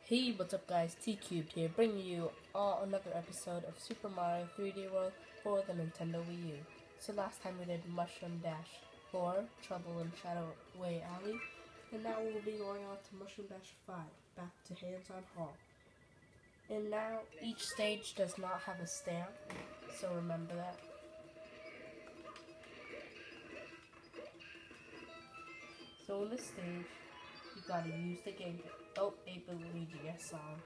Hey, what's up guys, T-Cubed here, bringing you another episode of Super Mario 3D World for the Nintendo Wii U. So last time we did Mushroom Dash 4, Trouble in Shadowway Alley, and now we'll be going on to Mushroom Dash 5, back to Hands-on Hall. And now, each stage does not have a stamp, so remember that. So in this stage, you gotta use the game. Oh, 8-bit Luigi, yes, song.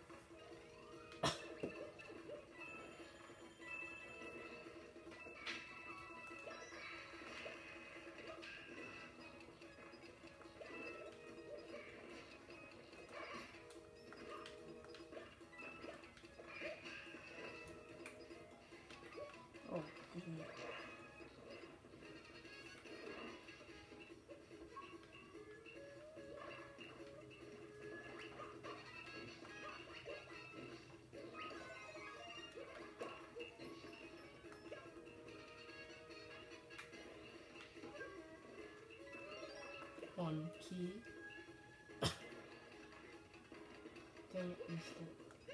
Oh, yeah. One key. Dang it, missed it.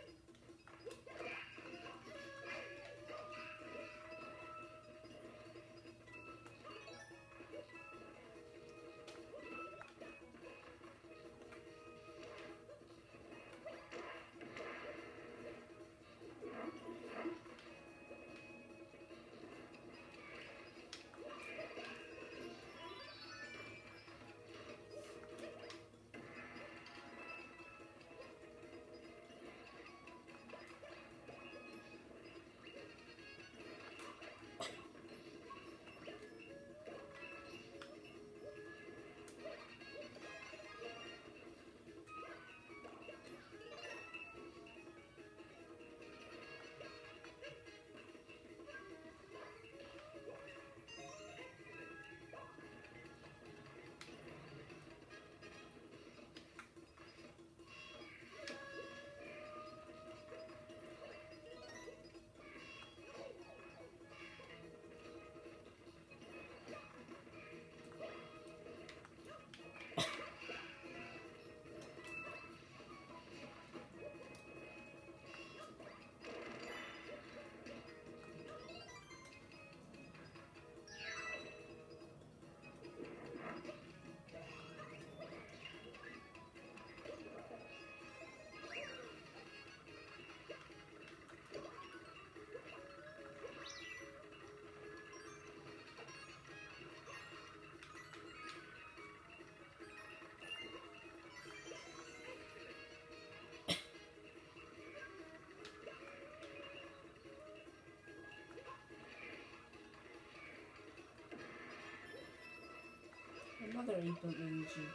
Another 8-bit Luigi.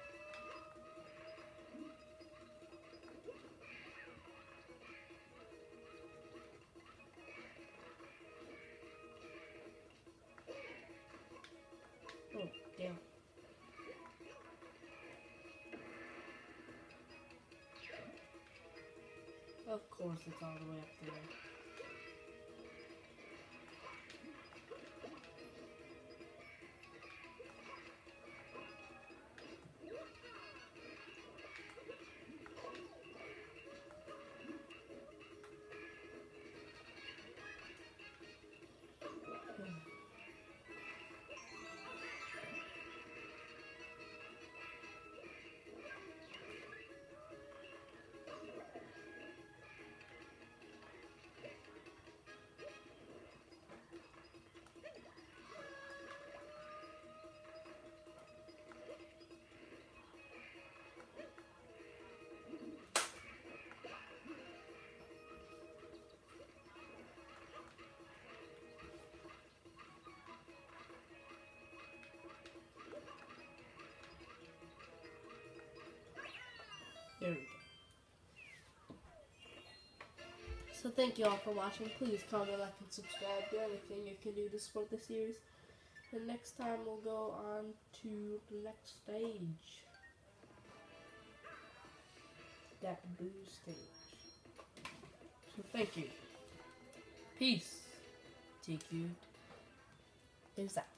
Oh, damn. Of course it's all the way up there. There we go. So thank you all for watching. Please comment, like, and subscribe. Do anything you can do to support the series. And next time we'll go on to the next stage. That blue stage. So thank you. Peace. T-Cubed is out.